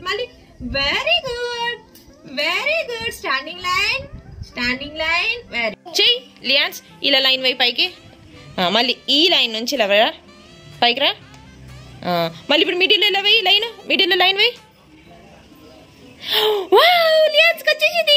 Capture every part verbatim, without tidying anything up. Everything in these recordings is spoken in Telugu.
మళ్ళీ very good very good standing line standing line very చెయ్యి లియాన్స్ ఇలా లైన్ వై పైకి మళ్ళీ ఈ లైన్ నుంచి ఇలా పైకి రా మళ్ళీ ఇప్పుడు మిడిల్ ఎలా వెయ్యి లైన్ మిడిల్ లైన్ వెయ్యి వావ్ లియాన్స్ వచ్చేసింది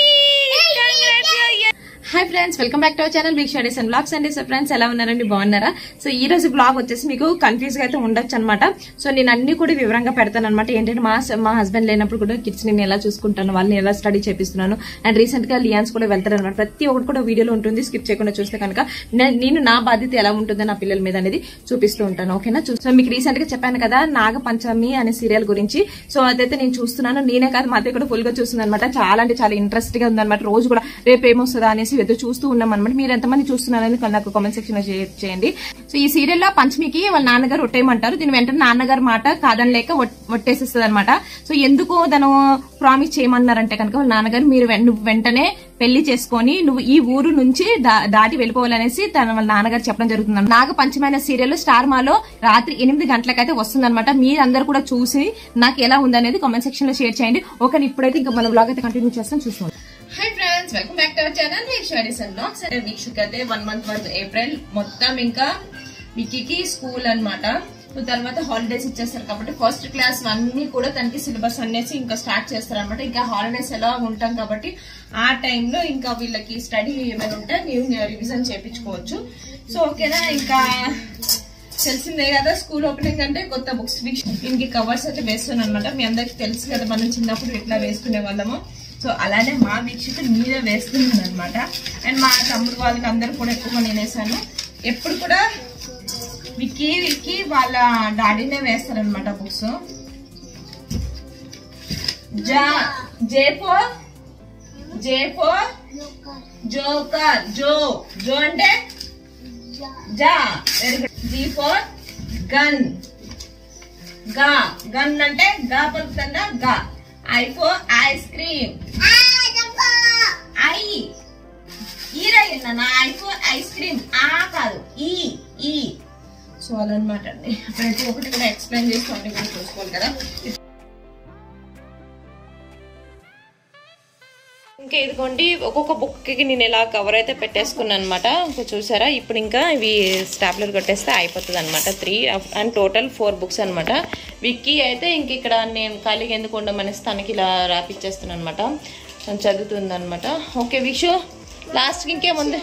hi friends welcome back to our channel big studies and blogs అండి. సో ఫ్రెండ్స్ ఎలా ఉన్నారండి, బాగున్నారా? సో ఈ రోజు బ్లాగ్ వచ్చేసి మీకు కన్ఫ్యూజ్ గా అయితే ఉండొచ్చు అనమాట. సో నేను అన్ని కూడా వివరంగా పెడతాను అనమాట. ఏంటంటే మా మా హస్బెండ్ లేనప్పుడు కూడా కిడ్స్ నేను ఎలా చూసుకుంటాను, వాళ్ళని ఎలా స్టడీ చేపిస్తున్నాను, అండ్ రీసెంట్ గా లియాన్స్ కూడా వెళ్తారు అనమాట. ప్రతి ఒక్కటి కూడా వీడియోలో ఉంటుంది, స్కిప్ చేయకుండా చూస్తే కనుక నేను నా బాధ్యత ఎలా ఉంటుందో నా పిల్లల మీద అనేది చూపిస్తూ ఉంటాను. ఓకేనా? సో మీకు రీసెంట్ గా చెప్పాను కదా నాగ పంచమి అనే సీరియల్ గురించి. సో అదైతే నేను చూస్తున్నాను. నేనే కాదు మా అత్తయ్య కూడా ఫుల్ గా చూస్తుంది అనమాట. చాలా అంటే చాలా ఇంట్రెస్ట్ గా ఉందన్నమాట. రోజు కూడా రేపు ఏమొస్తుందా అనేసి ఎదురు చూస్తూ ఉన్నాం అనమాట. మీరు ఎంతమంది చూస్తున్నారని నాకు కామెంట్ సెక్షన్ లో చేయండి. సో ఈ సీరియల్ లో పంచమికి వాళ్ళ నాన్నగారు ఒట్టేయమంటారు. దీని వెంటనే నాన్నగారు మాట కాదని లేక ఒట్టేసేస్తుంది అనమాట. సో ఎందుకు తను ప్రామిస్ చేయమన్నారంటే కనుక వాళ్ళ నాన్నగారు మీరు నువ్వు వెంటనే పెళ్లి చేసుకొని నువ్వు ఈ ఊరు నుంచి దాటి వెళ్ళిపోవాలనేసి తన వాళ్ళ నాన్నగారు చెప్పడం జరుగుతుంది. నాగ పంచమైన సీరియల్ స్టార్ మాలో రాత్రి ఎనిమిది గంటలకైతే వస్తుందన్నమాట. మీరందరూ కూడా చూసి నాకు ఎలా ఉందనేది కామెంట్ సెక్షన్ లో షేర్ చేయండి. ఓకే, ఇప్పుడైతే ఇంకా మన బ్లాగ్ అయితే కంటిన్యూ చేస్తాం, చూస్తాం. Hi friends, welcome back to our channel big studies and blogs. అంటే వీక్షకి అయితే వన్ మంత్ వరకు ఏప్రిల్ మొత్తం ఇంకా విక్కీకి స్కూల్ అనమాట. తర్వాత హాలిడేస్ ఇచ్చేస్తారు కాబట్టి ఫస్ట్ క్లాస్ అన్ని కూడా తనకి సిలబస్ అనేసి ఇంకా స్టార్ట్ చేస్తారు అనమాట. ఇంకా హాలిడేస్ ఎలా ఉంటాం కాబట్టి ఆ టైంలో ఇంకా వీళ్ళకి స్టడీ ఏమైనా ఉంటే మేము రివిజన్ చేయించుకోవచ్చు. సో ఓకేనా, ఇంకా తెలిసిందే కదా స్కూల్ ఓపెనింగ్ అంటే కొత్త బుక్స్ దీనికి కవర్స్ అయితే వేస్తున్నాను అనమాట. మీ అందరికి తెలుసు కదా మనం చిన్నప్పుడు ఎట్లా వేసుకునే వాళ్ళము. సో అలానే మా వీక్షకులు మీరే వేస్తున్నాను అనమాట. అండ్ మా తమ్ముడు వాళ్ళకి అందరు కూడా ఎక్కువ నేను వేసాను. ఎప్పుడు కూడా విక్కీ విక్కీ వాళ్ళ డాడీనే వేస్తారనమాట బుక్స్. జా J for J for joker జో జో అంటే జా very good. G for gun గా గన్ అంటే గా పలుకుతుందా గా. I for ice cream I ఈరయ్యన్నా ఐ ఫోర్ ఐస్ క్రీమ్ ఆ కాదు ఈ ఈ. సో అదనమాట అండి. ప్రతి ఒక్కటి కూడా ఎక్స్ప్లెయిన్ చేస్తూ అన్ని కూడా చూసుకోవాలి కదా. ఇంకా ఇదిగోండి ఒక్కొక్క బుక్ కి నేను ఇలా కవర్ అయితే పెట్టేసుకున్నాను అనమాట. ఇంకా చూసారా, ఇప్పుడు ఇంకా ఇవి స్టాప్లర్ కొట్టేస్తే అయిపోతుంది అనమాట. Three and total four books అనమాట. విక్కీ అయితే ఇంక ఇక్కడ నేను ఖాళీగా ఎందుకు ఉండమనేసి తనకి ఇలా రాపిచ్చేస్తున్నాను అనమాట. చదువుతుంది అనమాట. ఓకే విషు, లాస్ట్కి ఇంకేముంది?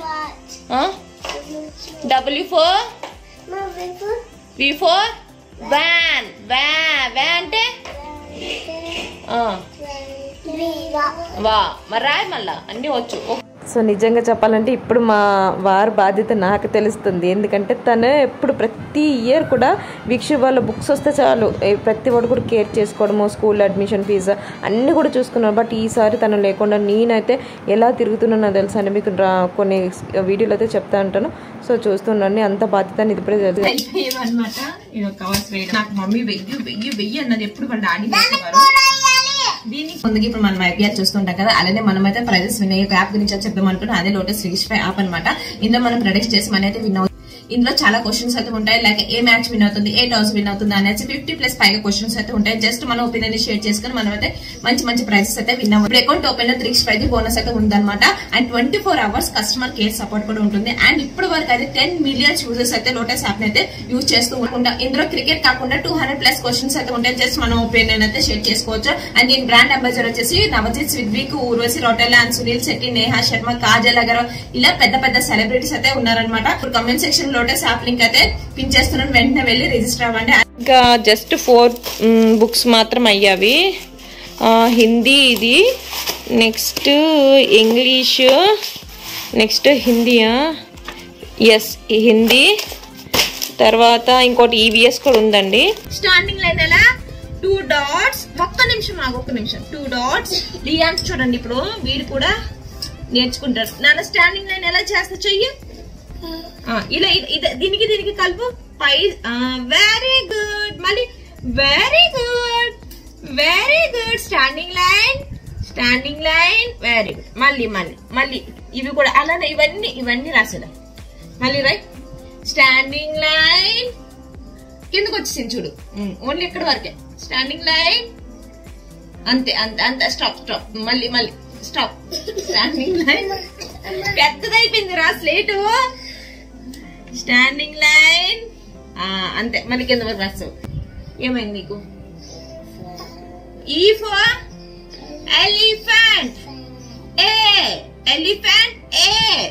W for V for van వ్యా వ్యా అంటే వా మరి రాయి మళ్ళా అన్ని వచ్చు. సో నిజంగా చెప్పాలంటే ఇప్పుడు మా వారి బాధ్యత నాకు తెలుస్తుంది. ఎందుకంటే తను ఎప్పుడు ప్రతి ఇయర్ కూడా వీక్ష వాళ్ళ బుక్స్ వస్తే చాలు ప్రతి ఒక్కటి కూడా కేర్ చేసుకోవడము, స్కూల్ అడ్మిషన్ ఫీజు అన్నీ కూడా చూసుకున్నాను. బట్ ఈసారి తను లేకుండా నేనైతే ఎలా తిరుగుతున్నానో తెలుసా అని మీకు కొన్ని వీడియోలు అయితే చెప్తా ఉంటాను. సో చూస్తున్నాను అంత బాధ్యత ఇది ఇప్పుడే అనమాట. నాకు మమ్మీ వెయ్యి వెయ్యి వెయ్యి అన్నది ఎప్పుడు వాళ్ళ డాడీ చేసేవారు. దీనికి ముందుగా ఇప్పుడు మనం ఐపీఆర్ చూస్తుంటాం కదా, అలానే మనం అయితే ప్రైజెస్ విన్ అయ్యే యాప్ గురించి చెప్దాం అనుకుంటున్నాం. అదే లోటస్ రిజిస్టర్ యాప్ అనమాట. ఇందులో మనం ప్రొడక్ట్స్ చేసి మన అయితే విన్ అవుతుంది. ఇందులో చాలా క్వశ్చన్స్ అయితే ఉంటాయి. లైక్ ఏ మ్యాచ్ విన్ అవుతుంది, ఏ టాస్ విన్ అవుతుంది అనేసి ఫిఫ్టీ ప్లస్ పైగా క్వశ్చన్స్ అయితే ఉంటాయి. జస్ట్ మన ఒపీనియన్ షేర్ చేసుకుని మనం అయితే మంచి మంచి ప్రైజెస్ అయితే విన్ అవ్వాలి. అకౌంట్ ఓపెన్ లో త్రీ ప్రైజ్ బోనస్ అయితే ఉందన్నమాట. And twenty four hours customer care support కూడా ఉంటుంది. అండ్ ఇప్పటి వరకు అయితే టెన్ మిలియన్స్ యూజర్స్ అయితే లోటస్ యాప్ అయితే యూజ్ చేస్తూ ఉంటాం. ఇందులో క్రికెట్ కాకుండా టూ హండ్రెడ్ ప్లస్ క్వశ్చన్స్ అయితే ఉంటాయి. జస్ట్ మన ఒపీనియన్ అయితే షేర్ చేసుకోవచ్చు. అండ్ దీని బ్రాండ్ అంబాసిడర్ వచ్చేసి నవజిత్ స్విగ్విక్, ఊర్వశి రోటెల్లా అండ్ సునీల్ శెట్టి, నేహా శర్మ, కాజల్ అగర్వాల్ ఇలా పెద్ద పెద్ద సెలబ్రిటీస్ అయితే ఉన్నారనమాట. ఇప్పుడు comment section Lotus app link అయితే పిన్ చేస్తున్నాను, వెంటనే వెళ్ళి రిజిస్టర్ అవ్వండి. ఇంకా జస్ట్ ఫోర్ బుక్స్ మాత్రం అయ్యావి. హిందీ ఇది, నెక్స్ట్ ఇంగ్లీష్, నెక్స్ట్ హిందీయా ఎస్ హిందీ, తర్వాత ఇంకోటి ఈవీఎస్ కూడా ఉందండి. స్టాండింగ్ లైన్ ఎలా టూ డాట్స్ ఒక్క నిమిషం ఆగు ఒక్క నిమిషం టూ డాట్స్ లియాన్స్ చూడండి. ఇప్పుడు వీడు కూడా నేర్చుకుంటారు. నాన్న స్టాండింగ్ లైన్ ఎలా చేస్తా చెయ్యి ఇలా దీనికి దీనికి కలుపు పై. Very good. మళ్ళీ very good very good. Standing line standing line very good. మళ్ళీ మళ్ళీ మళ్ళీ ఇవి కూడా అలానే ఇవన్నీ ఇవన్నీ రాసేదా. మళ్ళీ రైట్ స్టాండింగ్ లైన్ కిందకు వచ్చేసింది చూడు. ఓన్లీ ఇక్కడ వరకే స్టాండింగ్ లైన్ అంతే అంతే అంతే స్టాప్ స్టాప్ మళ్ళీ మళ్ళీ స్టాప్ స్టాండింగ్ లైన్ పెద్దదైపోయింది రా స్లేటు స్టాండింగ్ లైన్ అంతే మళ్ళీ కింద వరకు రాస్తావు ఏమైంది నీకు E for elephant A elephant A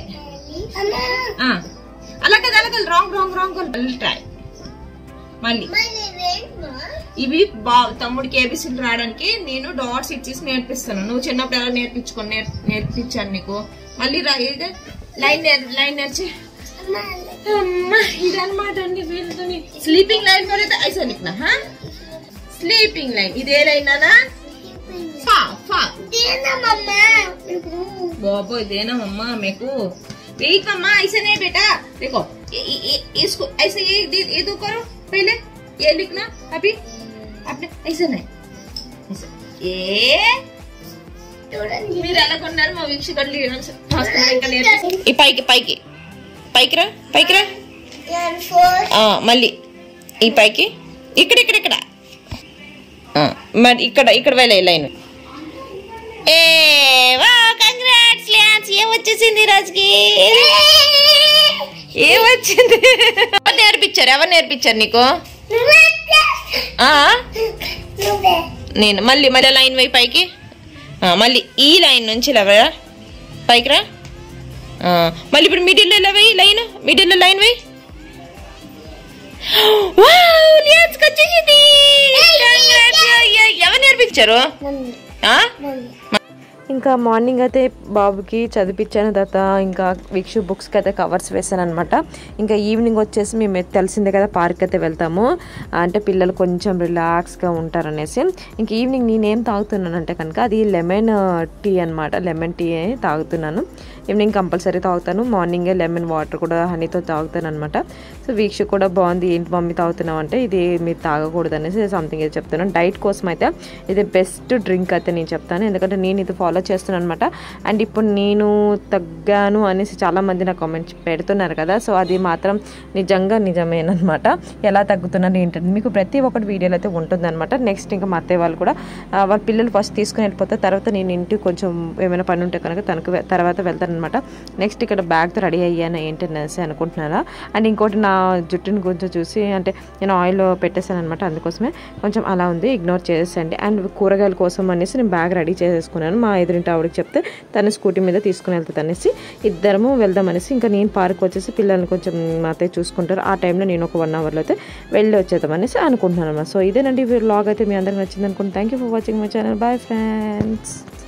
అలా కదా అలా కదా రాంగ్ రాంగ్ రాంగ్ మళ్ళీ ట్రై మళ్ళీ ఇవి బా తమ్ముడికి ఏబిసిలు రావడానికి నేను డాట్స్ ఇచ్చేసి నేర్పిస్తాను నువ్వు చిన్నప్పుడు ఎలా నేర్పించుకో నేర్పించాను నీకు మళ్ళీ లైన్ లైన్ నేర్చి అమ్మా ఇదన్నమాట అండి వీళ్ళతో స్లీపింగ్ లైన్ కూడా ఐసా నీకునా స్లీపింగ్ లైన్ ఇదే లైన్ అనా బాబో ఇదేనా మమ్మా మీకు वेट मम्मा ऐसे नहीं बेटा देखो इसको ऐसे ये ये दो करो पहले ये लिखना अभी आपने ऐसे नहीं ऐसे ये మీరు ఎలా కొన్నారు మా వీక్షకులు ఈ పైకి పైకి పైకి రా పైకి రా మళ్ళీ ఈ పైకి ఇక్కడ ఇక్కడ ఇక్కడ మరి ఇక్కడ ఇక్కడ వెళ్ళే లైన్ ఏ వా కంగ్రాట్స్ ఏ వచ్చేసింది రాజుకి ఏ వచ్చింది ఎవరు నేర్పించారు ఎవరు నేర్పించారు నీకు నేను మళ్ళీ మళ్ళీ లైన్ వై పైకి మళ్ళీ ఈ లైన్ నుంచి లేవరా పైకి రా మళ్ళీ ఇప్పుడు మిడిల్లో లేవై లైన్ మిడిల్లో లైన్ వై వచ్చేసింది ఎవరు నేర్పించారు ఇంకా మార్నింగ్ అయితే బాబుకి చదివించాను తర్వాత ఇంకా వీక్షు బుక్స్కి అయితే కవర్స్ వేసాను అనమాట ఇంకా ఈవినింగ్ వచ్చేసి మేము తెలిసిందే కదా పార్క్ అయితే వెళ్తాము అంటే పిల్లలు కొంచెం రిలాక్స్గా ఉంటారనేసి ఇంక ఈవినింగ్ నేనేం తాగుతున్నాను అంటే కనుక అది లెమన్ టీ అనమాట లెమన్ టీ తాగుతున్నాను ఈవినింగ్ కంపల్సరీ తాగుతాను మార్నింగే లెమన్ వాటర్ కూడా హనీతో తాగుతాను అనమాట సో వీక్ష కూడా బాగుంది ఏంటి మమ్మీ తాగుతున్నావు అంటే ఇది మీరు తాగకూడదు అనేసి సంథింగ్ అయితే చెప్తున్నాను డైట్ కోసం అయితే ఇది బెస్ట్ డ్రింక్ అయితే నేను చెప్తాను ఎందుకంటే నేను ఇది ఫాలో చేస్తున్నాను అనమాట అండ్ ఇప్పుడు నేను తగ్గాను అనేసి చాలామంది నాకు కామెంట్స్ పెడుతున్నారు కదా సో అది మాత్రం నిజంగా నిజమేనమాట ఎలా తగ్గుతున్నారు ఏంటంటే మీకు ప్రతి ఒక్కటి వీడియోలో అయితే ఉంటుందన్నమాట నెక్స్ట్ ఇంకా మా అత్తయ్య వాళ్ళు కూడా వాళ్ళ పిల్లలు ఫస్ట్ తీసుకుని వెళ్ళిపోతే తర్వాత నేను ఇంటికి కొంచెం ఏమైనా పని ఉంటే కనుక తనకు తర్వాత వెళ్తాను అనమాట నెక్స్ట్ ఇక్కడ బ్యాగ్తో రెడీ అయ్యాను ఏంటనేసి అనుకుంటున్నారా అండ్ ఇంకోటి నా జుట్టుని కొంచెం చూసి అంటే నేను ఆయిల్ పెట్టేసాను అనమాట అందుకోసమే కొంచెం అలా ఉంది ఇగ్నోర్ చేసేసండి అండ్ కూరగాయల కోసం అనేసి నేను బ్యాగ్ రెడీ చేసేసుకున్నాను మా ఎదురింటి ఆవిడకి చెప్తే తను స్కూటీ మీద తీసుకుని వెళ్తుంది అనేసి ఇద్దరము వెళ్దాం అనేసి ఇంకా నేను పార్క్ వచ్చేసి పిల్లల్ని కొంచెం మా అత్తయ్య చూసుకుంటారు ఆ టైంలో నేను ఒక వన్ అవర్లో అయితే వెళ్ళి వచ్చేద్దాం అనేసి అనుకుంటున్నాను అన్నమాట సో ఇదేనండి వ్లాగ్ అయితే మీ అందరికి నచ్చింది అనుకుంటున్నాను thank you for watching my channel bye friends